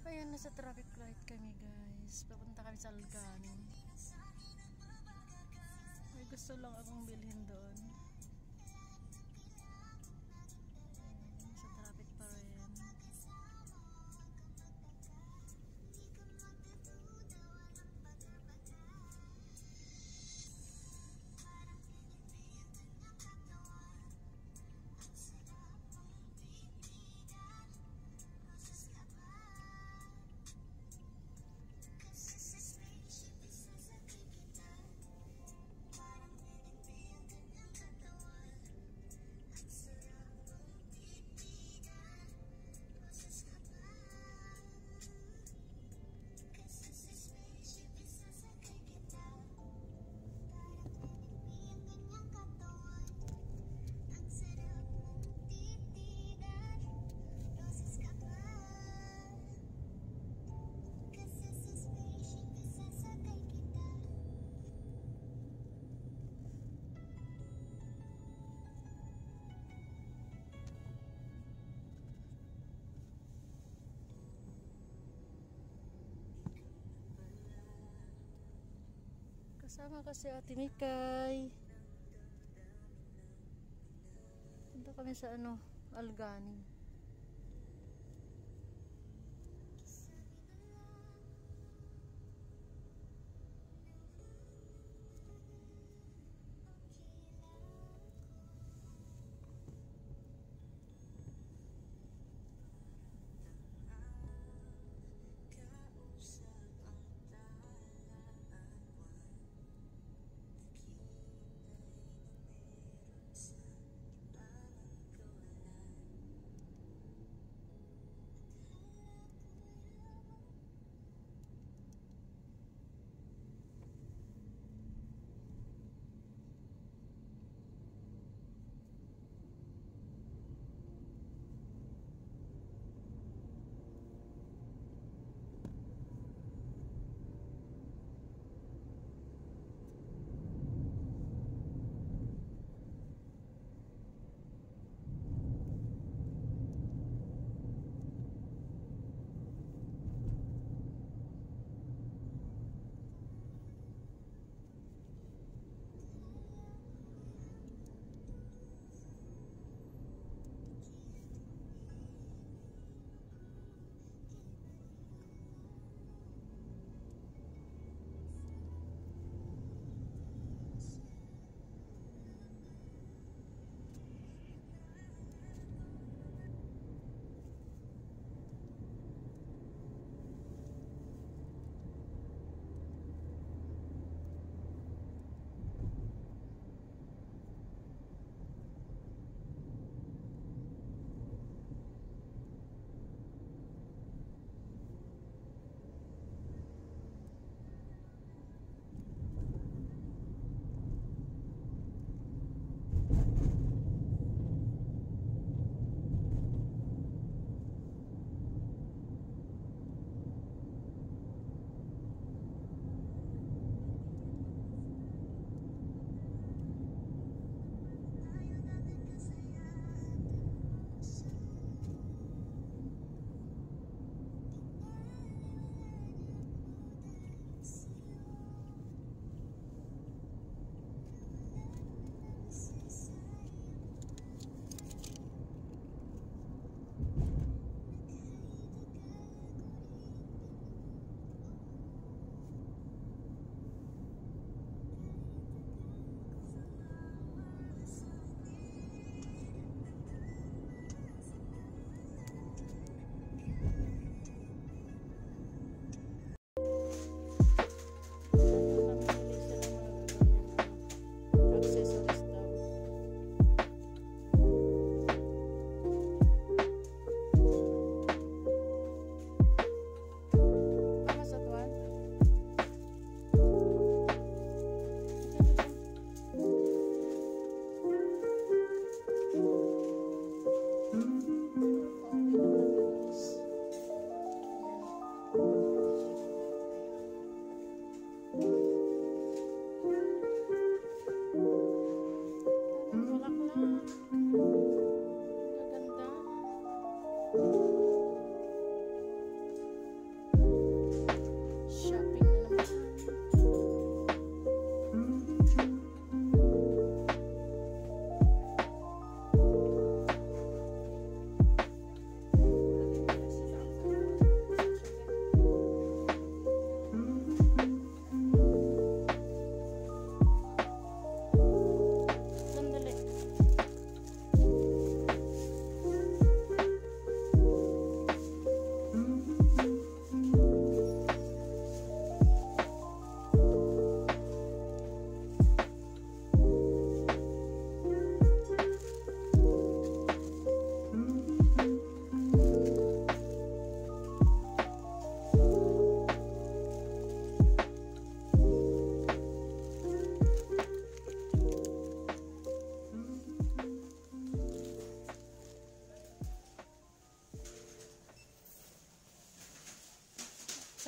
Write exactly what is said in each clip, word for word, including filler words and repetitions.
Ayan, nasa traffic light kami guys. Papunta kami sa Algani. May gusto lang akong bilhin doon. Ayan, sa traffic pa rin. Kasama kasi Ate Mikay. Punta kami sa ano, Algani.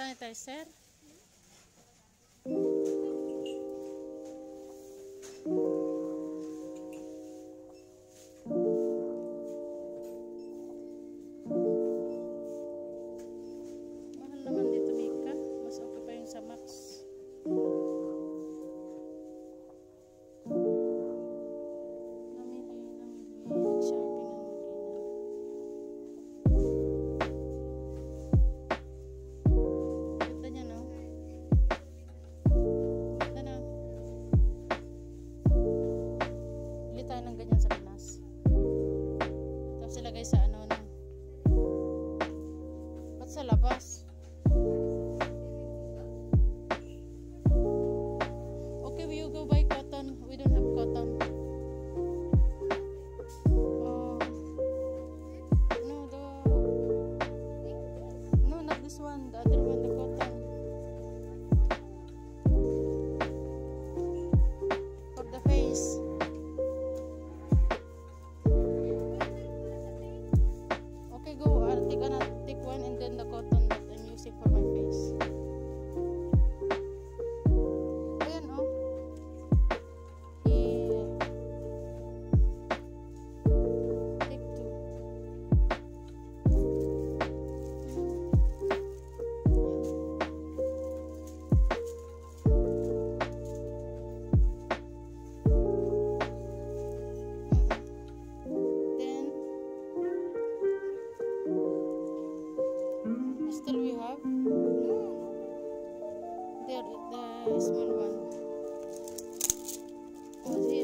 sanitizer. Mahal naman dito, Mika. Mas okay pa yung sa Max. Namili, namili. Shopping ang mag-ina. Ganda niya, no? Ganda na. Bili tayo ng ganyan sa Pinas. Tapos ilagay sa ano na. Ba't sa labas? Okay, we go buy cotton. We don't have cotton. Uh, no, the no, not this one. The other one, the cotton. For the face. Okay, go. I'll take another, take one, and then the cotton that I'm using for my face. Ayan, oh. Yeah. Take two. Then still we have there the small one. Oh, here.